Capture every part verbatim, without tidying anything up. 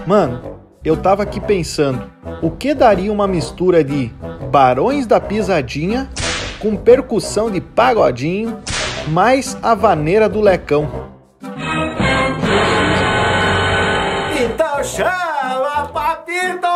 Mano, eu tava aqui pensando, o que daria uma mistura de Barões da Pisadinha com percussão de pagodinho mais a vaneira do Lecão? Então chama, papito!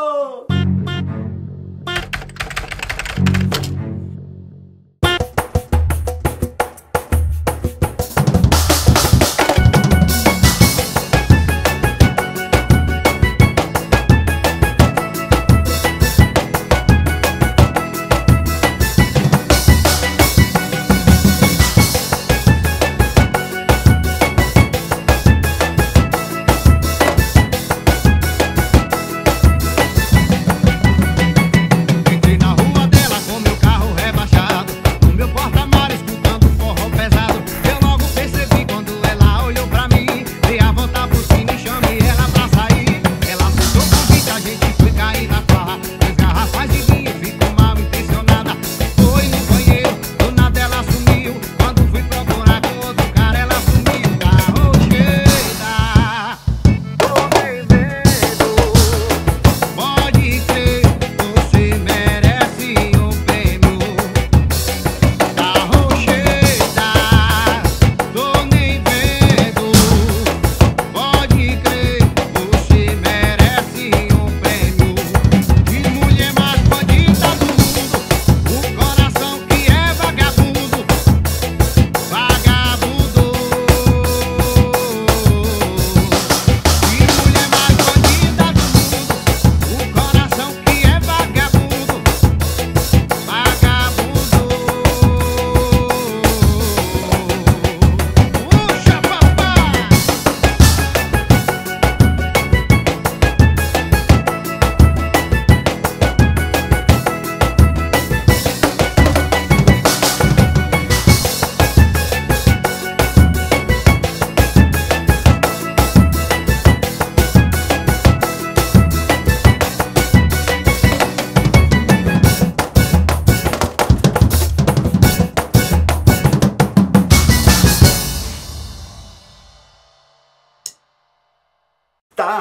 Tá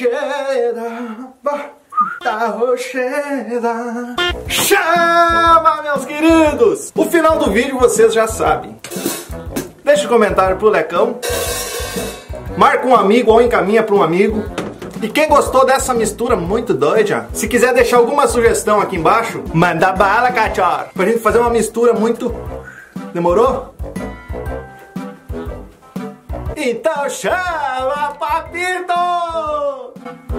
rocheira, tá rocheira. Chama, meus queridos! O final do vídeo vocês já sabem. Deixa um comentário pro Lecão. Marca um amigo ou encaminha para um amigo. E quem gostou dessa mistura muito doida, se quiser deixar alguma sugestão aqui embaixo, manda bala, cachorro! Pra gente fazer uma mistura muito... Demorou? Então chama, papito!